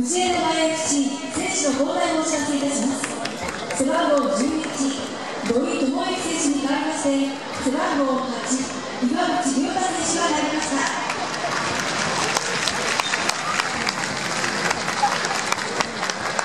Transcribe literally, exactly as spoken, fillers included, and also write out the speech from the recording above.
藤枝大 エフシー 選手の交代をお知らせいたします。背番号じゅういち、土井智之選手に代わりまして、背番号はち、岩渕亮太選手が入りました。